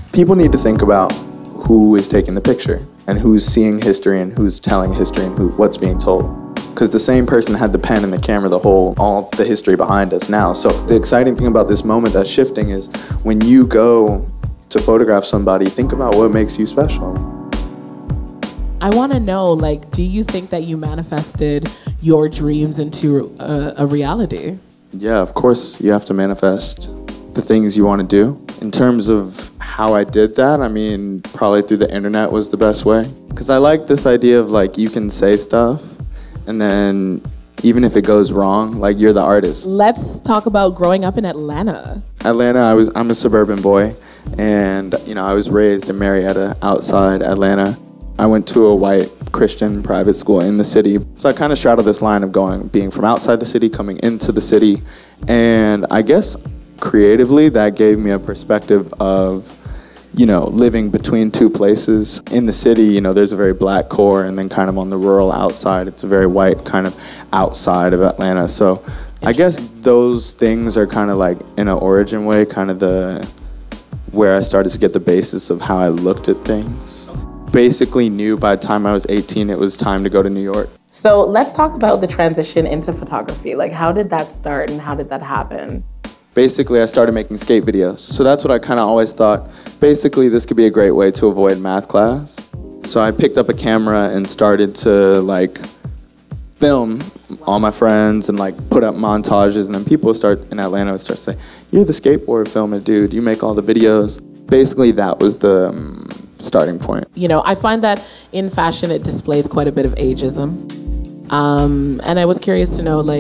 People need to think about who is taking the picture and who's seeing history and who's telling history and what's being told. Because the same person had the pen and the camera, all the history behind us now. So the exciting thing about this moment that's shifting is when you go to photograph somebody, think about what makes you special. I want to know, like, do you think that you manifested your dreams into a reality? Yeah, of course you have to manifest the things you want to do. In terms of how I did that, I mean, probably through the internet was the best way. Because I like this idea of, like, you can say stuff and then even if it goes wrong, like, you're the artist. Let's talk about growing up in Atlanta. I'm a suburban boy, and I was raised in Marietta outside Atlanta. I went to a white Christian private school in the city. So I kind of straddled this line of being from outside the city, coming into the city. And I guess creatively that gave me a perspective of, living between two places. In the city, there's a very black core, and then kind of on the rural outside, it's a very white kind of outside of Atlanta. So I guess those things are kind of like, in an origin way, kind of where I started to get the basis of how I looked at things. Basically knew by the time I was 18 it was time to go to New York. So let's talk about the transition into photography. Like, how did that start and how did that happen? Basically, I started making skate videos. So that's what I kind of always thought. Basically, this could be a great way to avoid math class. So I picked up a camera and started to film all my friends and put up montages, and then people in Atlanta would start saying, "You're the skateboard filmer dude, you make all the videos." Basically, that was the starting point. I find that in fashion it displays quite a bit of ageism. And I was curious to know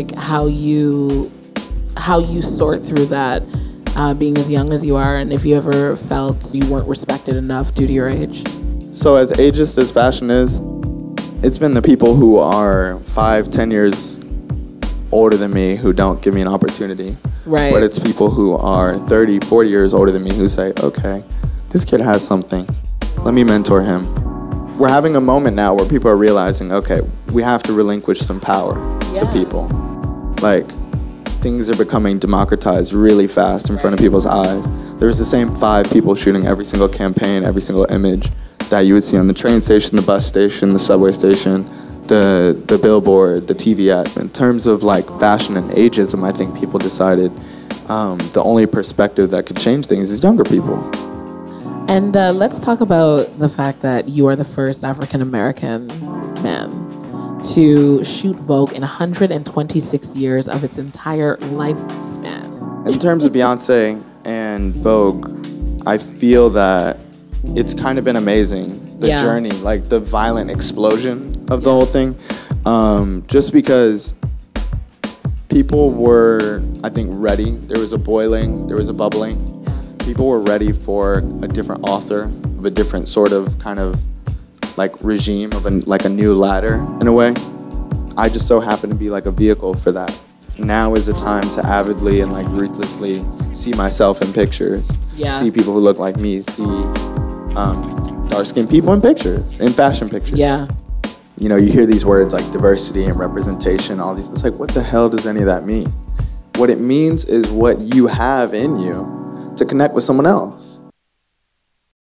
how you sort through that, being as young as you are, and if you ever felt you weren't respected enough due to your age. So as ageist as fashion is, it's been the people who are 5-10 years older than me who don't give me an opportunity. Right. But it's people who are 30-40 years older than me who say, okay, this kid has something. Let me mentor him. We're having a moment now where people are realizing, okay, we have to relinquish some power to people. Things are becoming democratized really fast in front of people's eyes. There's the same 5 people shooting every single campaign, every single image that you would see on the train station, the bus station, the subway station, the billboard, the TV ad. In terms of fashion and ageism, I think people decided the only perspective that could change things is younger people. And let's talk about the fact that you are the first African-American man to shoot Vogue in 126 years of its entire lifespan. In terms of Beyoncé and Vogue, I feel that it's kind of been amazing, the journey, the violent explosion of the whole thing. Just because people were, I think, ready. There was a boiling, there was a bubbling. People were ready for a different author, of a different sort of kind of regime, of a new ladder in a way. I just so happen to be a vehicle for that. Now is a time to avidly and ruthlessly see myself in pictures. See people who look like me, see dark-skinned people in pictures, in fashion pictures. You hear these words like diversity and representation, all these, it's what the hell does any of that mean? What it means is what you have in you to connect with someone else.